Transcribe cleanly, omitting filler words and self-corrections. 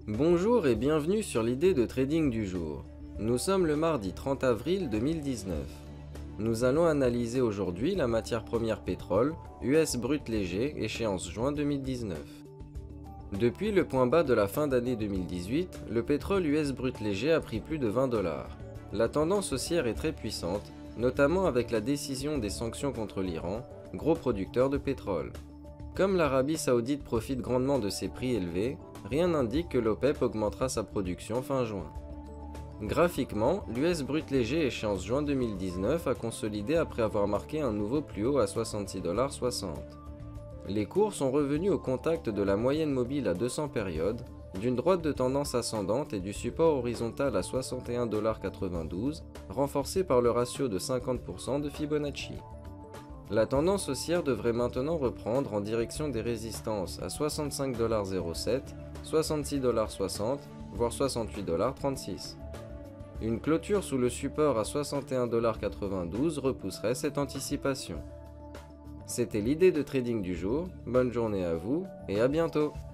Bonjour et bienvenue sur l'idée de trading du jour. Nous sommes le mardi 30 avril 2019. Nous allons analyser aujourd'hui la matière première pétrole, US brut léger, échéance juin 2019. Depuis le point bas de la fin d'année 2018, le pétrole US brut léger a pris plus de 20 $. La tendance haussière est très puissante, notamment avec la décision des sanctions contre l'Iran, gros producteur de pétrole. Comme l'Arabie Saoudite profite grandement de ces prix élevés, rien n'indique que l'OPEP augmentera sa production fin juin. Graphiquement, l'US brut léger échéance juin 2019 a consolidé après avoir marqué un nouveau plus haut à 66,60 $. Les cours sont revenus au contact de la moyenne mobile à 200 périodes, d'une droite de tendance ascendante et du support horizontal à 61,92 $, renforcé par le ratio de 50% de Fibonacci. La tendance haussière devrait maintenant reprendre en direction des résistances à 65,07 $, 66,60 $, voire 68,36 $. Une clôture sous le support à 61,92 $ repousserait cette anticipation. C'était l'idée de trading du jour, bonne journée à vous et à bientôt.